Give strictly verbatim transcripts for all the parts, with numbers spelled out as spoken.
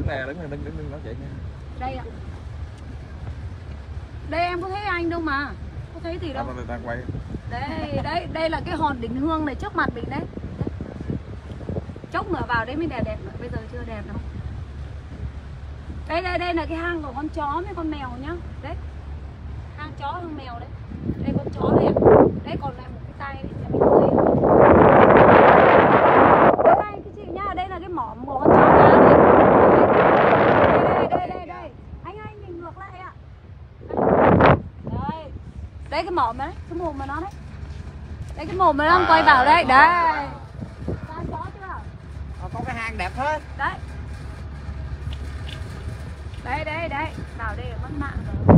đứng nè, đứng nè, đứng đứng đứng nói chuyện nha. Đây ạ. Đây em có thấy anh đâu mà. Có thấy gì đâu. Đang quay. Đây, đây, đây là cái hòn đỉnh Hương này trước mặt mình đấy. Chốc nữa vào đấy mới đẹp đẹp nữa, bây giờ chưa đẹp đâu. Đây đây đây là cái hang của con chó với con mèo nhá. Đấy. Hang chó hang mèo đấy. Đây con chó này. Đấy còn lại một cái tay đấy cho mình thấy. Đây đây cái chị nhá, đây là cái mỏm của con chó nhà này. Đây đây đây đây. Anh anh mình ngược lại ạ. Đây. Đây cái mỏm đấy, cái mồm mà nó đấy. Đây cái mồm mà nó quay vào đây. Đây. Có cái hang đẹp hết. Đấy. Đây đây đây, vào đây là mất mạng rồi.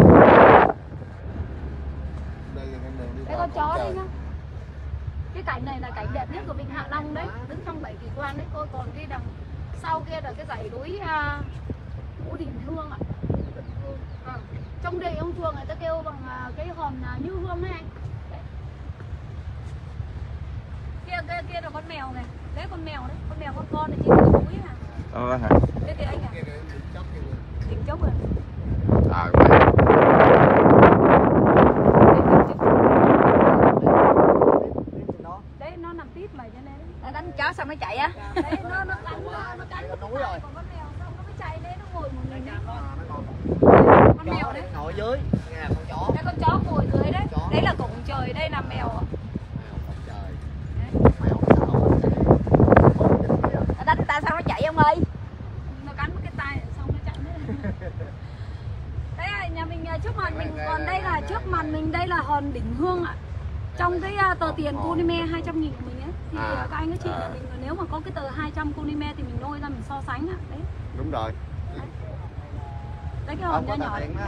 Đây con chó đây nhá. Cái cảnh này là cảnh đẹp nhất của Vịnh Hạ Long đấy, đứng trong bảy kỳ quan đấy. Cô còn cái đằng sau kia là cái dãy núi uh, Ngũ Đình Hương ạ. À, trong đây ông thường người ta kêu bằng uh, cái hòn uh, Như Hương đấy anh. Đấy. Kia kia kia là con mèo này. Đấy con mèo đấy, con mèo con con này chỉ có núi à. Đó hả? Đây kìa anh à. Đỉnh Chốc rồi. À vậy. Đấy nó nằm tít mày cho nên. Nó đánh chó xong nó chạy á. Đấy nó nó cắn nó nó cắn nó núi rồi. Còn con mèo xong nó mới chạy đấy, nó ngồi một mình. Con mèo đấy. Ngồi dưới, nghe là con chó. Đây con chó ngồi dưới đấy. Đấy là cổng trời, đây là mèo ạ. Đánh ta sao nó chạy ông ơi? Nó cắn một cái tay xong nó chạy nữa. Đây là nhà mình trước mặt mình, còn đây là trước mặt mình, đây là hòn đỉnh Hương ạ. Trong cái uh, tờ tiền Kunime hai trăm nghìn của mình ấy thì à, các anh các chị à. Mình nếu mà có cái tờ hai trăm Kunime thì mình lôi ra mình so sánh ạ. Đấy. Đúng rồi. Đấy, đấy cái hòn nhỏ nhỏ đấy.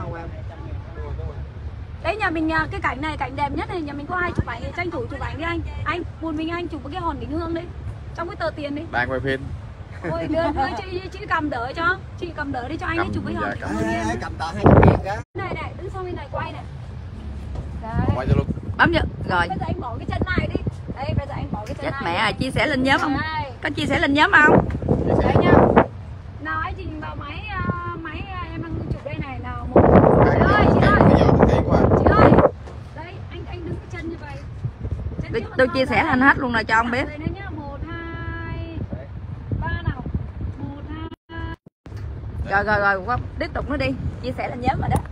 Đấy nhà mình cái cảnh này cảnh đẹp nhất này, nhà mình có hai chụp ảnh thì tranh thủ chụp ảnh đi anh. Anh buồn mình anh chụp cái hòn đỉnh Hương đấy. Trong cái tờ tiền đi. Đang quay phim. Ôi đưa, đưa chị, chị cầm đỡ cho. Chị cầm đỡ đi cho anh ấy chụp cái hòn đỉnh Hương đi. Cầm tờ hai trăm nghìn kìa. Này này, đứng sau bên này quay này. Đấy. Quay cho luôn. Bấm vô. Rồi. Bây giờ anh bỏ cái chân này đi. Đây bây giờ anh bỏ cái chân chết này. Mẹ à, chia sẻ lên nhóm không? Có chia sẻ lên nhóm không? Đấy nhá. Nào anh trình vào máy uh, máy uh, em đang chụp đây này nào. Một. Chị ơi, chị ơi. Chị ơi. Đấy, anh anh đứng cái chân như vậy. Tôi, tôi chia sẻ lên hết luôn rồi cho ông biết. Đây nhá, một hai ba nào. một hai Rồi rồi rồi, tiếp tục nó đi. Chia sẻ lên nhóm rồi đó.